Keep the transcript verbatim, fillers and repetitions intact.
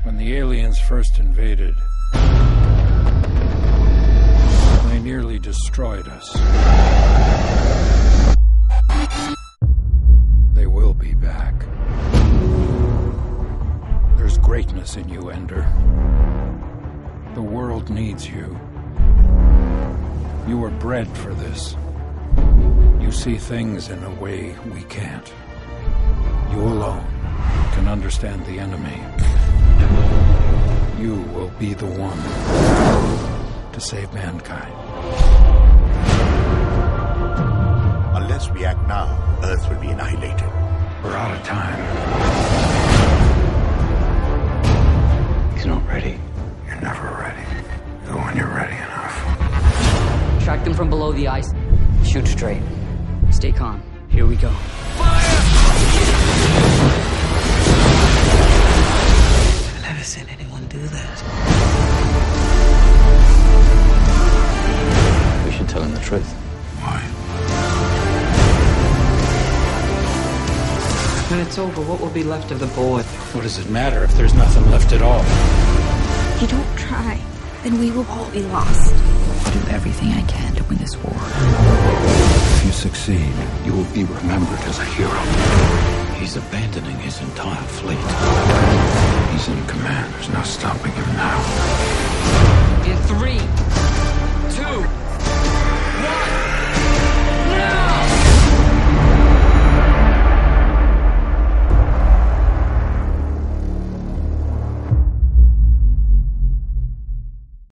When the aliens first invaded, they nearly destroyed us. They will be back. There's greatness in you, Ender. The world needs you. You were bred for this. You see things in a way we can't. You alone can understand the enemy. You will be the one to save mankind. Unless we act now, Earth will be annihilated. We're out of time. He's not ready. You're never ready. Go when you're ready enough. Track them from below the ice. Shoot straight. Stay calm. Here we go. I've never seen anyone do that. We should tell him the truth. Why? When it's over, what will be left of the boy? What does it matter if there's nothing left at all? If you don't try, then we will all be lost. I'll do everything I can to win this war. If you succeed, you will be remembered as a hero. He's abandoning his entire fleet. He's in command. There's no stopping him now. In three, two,